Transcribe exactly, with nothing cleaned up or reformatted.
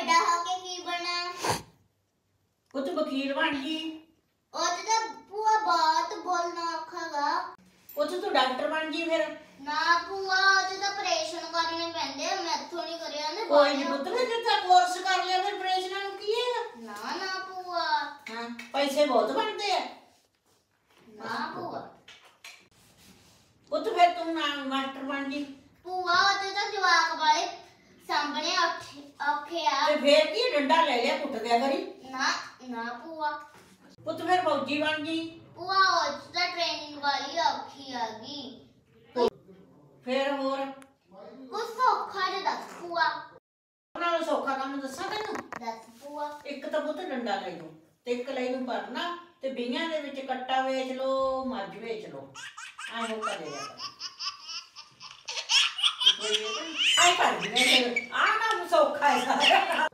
ਵੱਡਾ ਹੋ ਕੇ ਕੀ ਬਣਾ? ਪੁੱਤ ਵਕੀਲ ਬਣ ਜੀ। ਉਹ ਤਾਂ ਭੂਆ ਬਹੁਤ ਬੋਲਣਾ ਔਖਾ ਗਾ। ਪੁੱਤ ਤੂੰ ਡਾਕਟਰ ਬਣ ਜੀ ਫਿਰ। ਨਾ ਭੂਆ ਉਹ ਤਾਂ ਆਪਰੇਸ਼ਨ ਕਰਨੇ ਪੈਂਦੇ ਆ, ਮੈਥੋਂ ਨਹੀਂ ਕਰਿਆ ਜਾਂਦੇ। ਕੋਈ ਨਹੀਂ ਪੁੱਤ, ਜੇ ਤਾਂ ਕੋਰਸ ਕਰ ਲਿਆ ਫਿਰ ਆਪਰੇਸ਼ਨਾਂ ਨੂੰ ਕੀ ਹੈ? ਨਾ ਨਾ ਭੂਆ। ਹਾਂ ਪੈਸੇ ਬਹੁਤ ਬਣਦੇ ਆ। ਨਾ ਭੂਆ। ਪੁੱਤ ਫਿਰ ਤੂੰ ਨਾ ਮਾਸਟਰ ਬਣ ਜੀ। ਭੂਆ ਉਹ ਤਾਂ ਜਵਾਕ ਵਾਲੇ ਸਾਹਮਣੇ ਔਖੇ ਔਖੇ ਆ। ਤੇ ਫੇਰ ਕੀ ਡੰਡਾ ਲੈ ਲਿਆ ਕੁੱਟ ਦਿਆ ਕਰੀ। ਨਾ ਨਾ ਭੂਆ। ਪੁੱਤ ਫਿਰ ਫੌਜੀ ਬਣ ਜੀ। ਭੂਆ ਉਹ ਤਾਂ ਟ੍ਰੇਨਿੰਗ ਵਾਲੀ ਔਖੀ ਆ ਗਈ। ਫਿਰ ਹੋਰ ਕੁਛ ਸੌਖਾ ਜਿਹਾ ਦੱਸ ਭੂਆ। ਉਹਨਾਂ ਨੂੰ ਸੌਖਾ ਕੰਮ ਦੱਸਾਂ ਤੈਨੂੰ? ਦੱਸ ਭੂਆ। ਇੱਕ ਤਾਂ ਪੁੱਤ ਡੰਡਾ ਲੈ ਲਓ ਤੇ ਇੱਕ ਲੈ ਨੂੰ ਭਰਨਾ ਤੇ ਬੀਆਂ ਦੇ ਵਿੱਚ ਕੱਟਾ ਵੇਚ ਲਓ, ਮੱਝ ਵੇਚ ਲਓ। ਐਂ ਉਹ ਕਰੇਗਾ ਆਈ ਕਰ ਦੇ। ਆਹ ਕੰਮ ਸੌਖਾ ਹੈ ਸਾਰਾ।